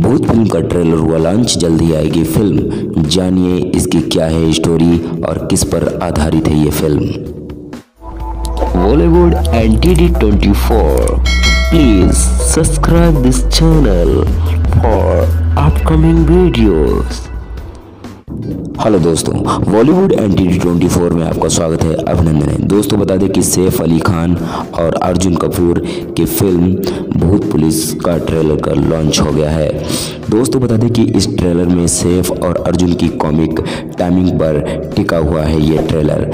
भूत फिल्म का ट्रेलर हुआ लॉन्च, जल्दी आएगी फिल्म। जानिए इसकी क्या है स्टोरी और किस पर आधारित है ये फिल्म। Bollywood NTD 24, please subscribe this channel for upcoming videos. Hello दोस्तों, बॉलीवुड एनटीडी 24 में आपका स्वागत है, अभिनंदन है। दोस्तों बता दें कि सैफ अली खान और अर्जुन कपूर की फिल्म भूत पुलिस का ट्रेलर का लॉन्च हो गया है। दोस्तों बता दें कि इस ट्रेलर में सैफ और अर्जुन की कॉमिक टाइमिंग पर टिका हुआ है ये ट्रेलर।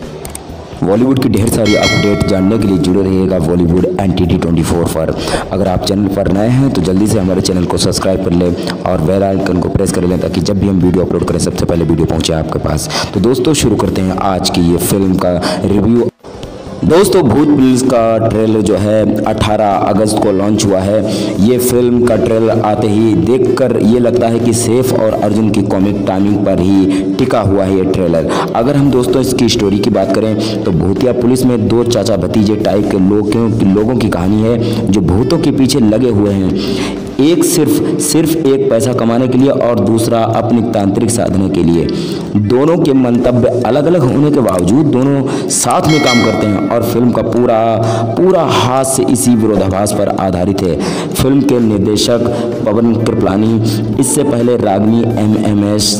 बॉलीवुड की ढेर सारी अपडेट जानने के लिए जुड़े रहिएगा बॉलीवुड एनटीडी 24 पर। अगर आप चैनल पर नए हैं तो जल्दी से हमारे चैनल को सब्सक्राइब कर लें और बेल आइकन को प्रेस कर लें ताकि जब भी हम वीडियो अपलोड करें सबसे पहले वीडियो पहुंचे आपके पास। तो दोस्तों शुरू करते हैं आज की ये फिल्म का रिव्यू। दोस्तों भूत पुलिस का ट्रेलर जो है 18 अगस्त को लॉन्च हुआ है। ये फिल्म का ट्रेलर आते ही देखकर ये लगता है कि सैफ और अर्जुन की कॉमिक टाइमिंग पर ही टिका हुआ है ये ट्रेलर। अगर हम दोस्तों इसकी स्टोरी की बात करें तो भूतिया पुलिस में दो चाचा भतीजे टाइप के लोगों की कहानी है जो भूतों के पीछे लगे हुए हैं। एक सिर्फ एक पैसा कमाने के लिए और दूसरा अपनी तांत्रिक साधने के लिए। दोनों के मंतव्य अलग अलग होने के बावजूद दोनों साथ में काम करते हैं और फिल्म का पूरा हास्य इसी विरोधाभास पर आधारित है। फिल्म के निर्देशक पवन कृपलानी इससे पहले रागिनी MMS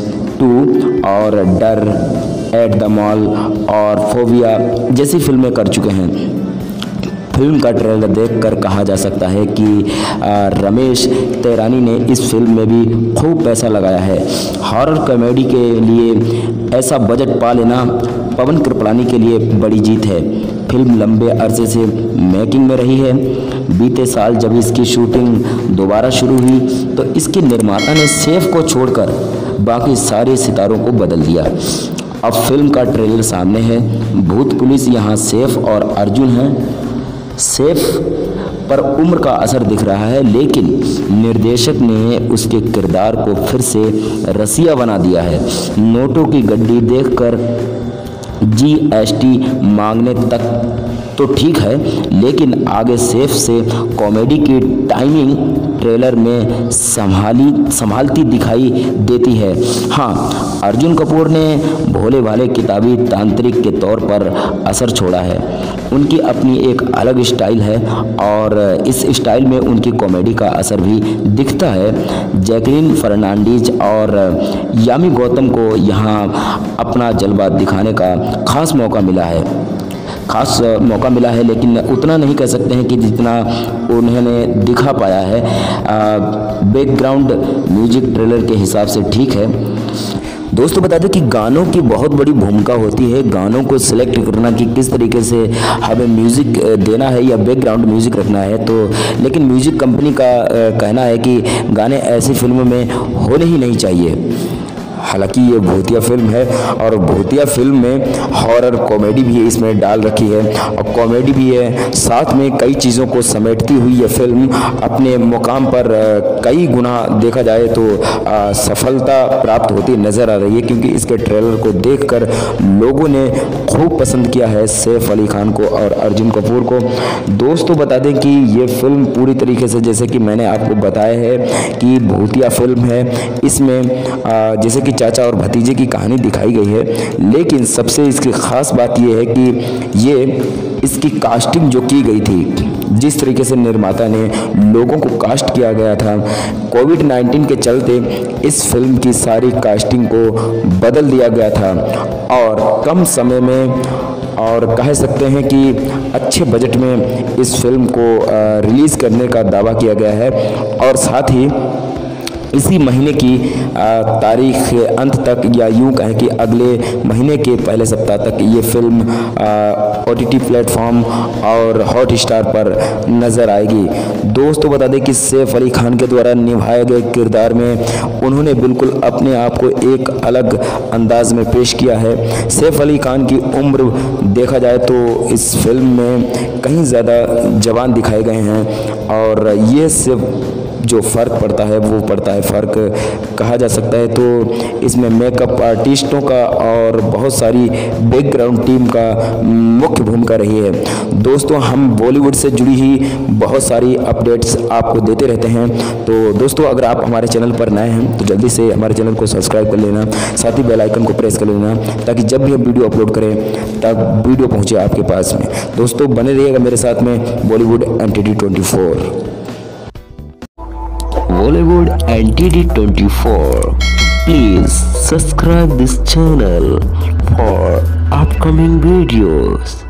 2 और डर, एट द मॉल और फोबिया जैसी फिल्में कर चुके हैं। फिल्म का ट्रेलर देखकर कहा जा सकता है कि रमेश तेरानी ने इस फिल्म में भी खूब पैसा लगाया है। हॉरर कॉमेडी के लिए ऐसा बजट पा लेना पवन कृपलानी के लिए बड़ी जीत है। फिल्म लंबे अरसे से मेकिंग में रही है। बीते साल जब इसकी शूटिंग दोबारा शुरू हुई तो इसके निर्माता ने सैफ को छोड़कर बाकी सारे सितारों को बदल दिया। अब फिल्म का ट्रेलर सामने है। भूत पुलिस यहाँ सैफ और अर्जुन हैं। सैफ पर उम्र का असर दिख रहा है लेकिन निर्देशक ने उसके किरदार को फिर से रसिया बना दिया है। नोटों की गड्डी देखकर GST मांगने तक तो ठीक है, लेकिन आगे सैफ से कॉमेडी की टाइमिंग ट्रेलर में संभालती दिखाई देती है। हाँ, अर्जुन कपूर ने भोले भाले किताबी तांत्रिक के तौर पर असर छोड़ा है। उनकी अपनी एक अलग स्टाइल है और इस स्टाइल में उनकी कॉमेडी का असर भी दिखता है। जैकलीन फर्नांडीज और यामी गौतम को यहाँ अपना जलवा दिखाने का खास मौका मिला है लेकिन उतना नहीं कह सकते हैं कि जितना उन्होंने दिखा पाया है। बैकग्राउंड म्यूजिक ट्रेलर के हिसाब से ठीक है। दोस्तों बता दें कि गानों की बहुत बड़ी भूमिका होती है। गानों को सिलेक्ट करना कि किस तरीके से हमें म्यूज़िक देना है या बैकग्राउंड म्यूज़िक रखना है, तो लेकिन म्यूज़िक कंपनी का कहना है कि गाने ऐसी फिल्मों में होने ही नहीं चाहिए। हालांकि ये भूतिया फिल्म है और भूतिया फिल्म में हॉरर कॉमेडी भी इसमें डाल रखी है और कॉमेडी भी है, साथ में कई चीज़ों को समेटती हुई ये फिल्म अपने मुकाम पर कई गुना देखा जाए तो सफलता प्राप्त होती नज़र आ रही है, क्योंकि इसके ट्रेलर को देखकर लोगों ने खूब पसंद किया है सैफ अली खान को और अर्जुन कपूर को। दोस्तों बता दें कि ये फिल्म पूरी तरीके से, जैसे कि मैंने आपको बताया है कि भूतिया फिल्म है, इसमें जैसे कि चाचा और भतीजे की कहानी दिखाई गई है, लेकिन सबसे इसकी खास बात यह है कि इसकी कास्टिंग जो की गई थी, जिस तरीके से निर्माता ने लोगों को कास्ट किया गया था, कोविड-19 के चलते इस फिल्म की सारी कास्टिंग को बदल दिया गया था और कम समय में और कह सकते हैं कि अच्छे बजट में इस फिल्म को रिलीज़ करने का दावा किया गया है और साथ ही इसी महीने की तारीख अंत तक या यूं कहें कि अगले महीने के पहले सप्ताह तक ये फिल्म OTT प्लेटफॉर्म और हॉटस्टार पर नज़र आएगी। दोस्तों बता दें कि सैफ अली खान के द्वारा निभाए गए किरदार में उन्होंने बिल्कुल अपने आप को एक अलग अंदाज में पेश किया है। सैफ अली खान की उम्र देखा जाए तो इस फिल्म में कहीं ज़्यादा जवान दिखाए गए हैं और ये सिर्फ जो फ़र्क पड़ता है वो पड़ता है फ़र्क कहा जा सकता है। तो इसमें मेकअप आर्टिस्टों का और बहुत सारी बैकग्राउंड टीम का मुख्य भूमिका रही है। दोस्तों हम बॉलीवुड से जुड़ी ही बहुत सारी अपडेट्स आपको देते रहते हैं। तो दोस्तों अगर आप हमारे चैनल पर नए हैं तो जल्दी से हमारे चैनल को सब्सक्राइब कर लेना, साथ ही बेल आइकन को प्रेस कर लेना ताकि जब भी हम वीडियो अपलोड करें तब वीडियो पहुंचे आपके पास में। दोस्तों बने रहिएगा मेरे साथ में Bollywood NTD 24। Bollywood NTD 24. Please subscribe this channel for upcoming videos.